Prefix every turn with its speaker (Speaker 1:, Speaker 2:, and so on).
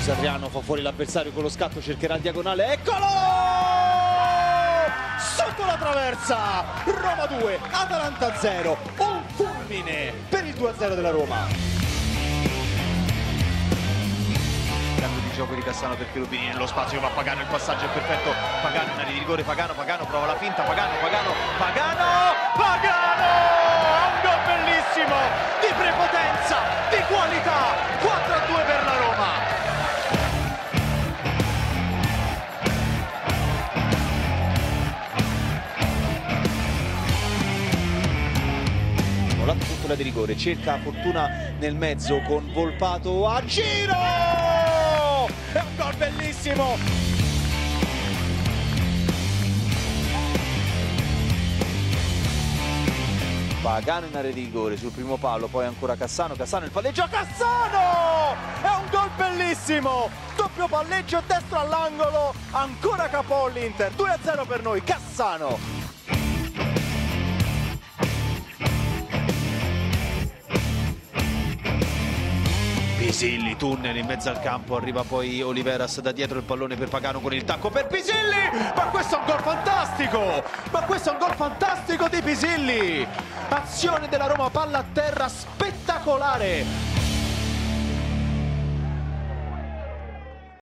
Speaker 1: Sarriano fa fuori l'avversario con lo scatto, cercherà il diagonale, eccolo! Sotto la traversa, Roma 2, Atalanta 0, un fulmine per il 2-0 della Roma.
Speaker 2: Cambio di gioco di Cassano per Cherubini, nello spazio va Pagano, il passaggio è perfetto, Pagano in area di rigore, Pagano prova la finta, Pagano, un gol bellissimo, di prepotenza, di qualità, 4-2 per la Roma.
Speaker 1: La puntola di rigore, cerca fortuna nel mezzo con Volpato a giro! È un gol bellissimo! Pagano in area di rigore sul primo palo, poi ancora Cassano il palleggio, Cassano! È un gol bellissimo! Doppio palleggio, destro all'angolo, ancora capo l'Inter, 2-0 per noi, Cassano!
Speaker 2: Pisilli, tunnel in mezzo al campo, arriva poi Oliveras da dietro, il pallone per Pagano con il tacco per Pisilli, ma questo è un gol fantastico, di Pisilli, azione della Roma, palla a terra spettacolare.